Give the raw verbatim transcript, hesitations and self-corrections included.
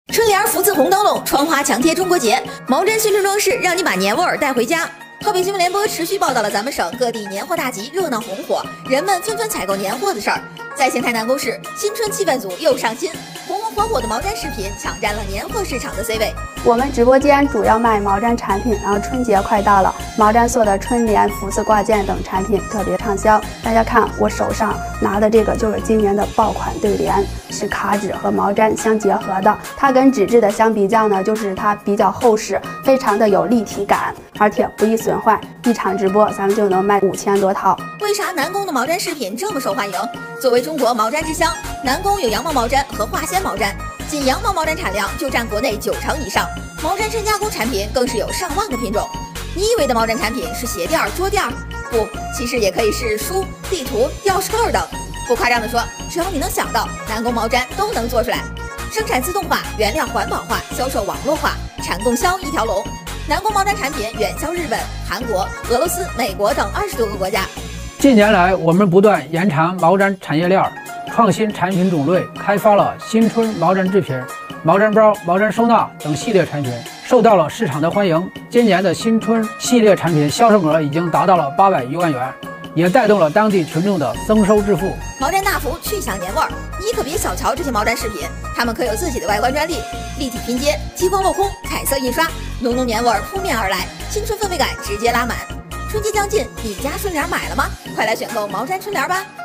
春联福字红灯笼，窗花墙贴中国结，毛毡新春装饰让你把年味儿带回家。河北新闻联播持续报道了咱们省各地年货大集热闹红火，人们纷纷采购年货的事儿。在邢台南沟市，新春气氛组又上新，红红火火的毛毡饰品抢占了年货市场的 C 位。 我们直播间主要卖毛毡产品，然后春节快到了，毛毡做的春联、福字挂件等产品特别畅销。大家看我手上拿的这个就是今年的爆款对联，是卡纸和毛毡相结合的。它跟纸质的相比较呢，就是它比较厚实，非常的有立体感，而且不易损坏。一场直播咱们就能卖五千多套。 为啥南宫的毛毡饰品这么受欢迎？作为中国毛毡之乡，南宫有羊毛毛毡和化纤毛毡，仅羊毛毛毡产量就占国内九成以上，毛毡深加工产品更是有上万个品种。你以为的毛毡产品是鞋垫、桌垫？不，其实也可以是书、地图、钥匙扣等。不夸张地说，只要你能想到，南宫毛毡都能做出来。生产自动化，原料环保化，销售网络化，产供销一条龙。南宫毛毡产品远销日本、韩国、俄罗斯、美国等二十多个国家。 近年来，我们不断延长毛毡产业链，创新产品种类，开发了新春毛毡制品、毛毡包、毛毡收纳等系列产品，受到了市场的欢迎。今年的新春系列产品销售额已经达到了八百余万元，也带动了当地群众的增收致富。 毛毡大福去享年味儿，你可别小瞧这些毛毡饰品，它们可有自己的外观专利，立体拼接、激光镂空、彩色印刷，浓浓年味儿扑面而来，新春氛围感直接拉满。春节将近，你家春联买了吗？快来选购毛毡春联吧！